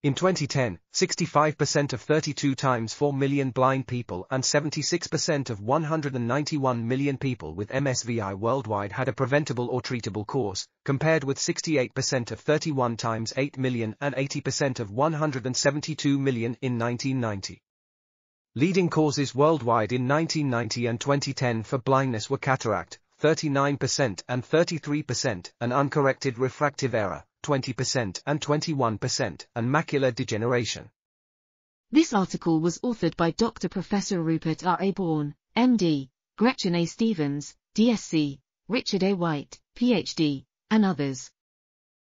In 2010, 65% of 32 times 4 million blind people and 76% of 191 million people with MSVI worldwide had a preventable or treatable cause, compared with 68% of 31 times 8 million and 80% of 172 million in 1990. Leading causes worldwide in 1990 and 2010 for blindness were cataract, 39% and 33%, and uncorrected refractive error, 20% and 21%, and macular degeneration. This article was authored by Dr. Professor Rupert R. A. Bourne, MD, Gretchen A. Stevens, DSc, Richard A. White, PhD, and others.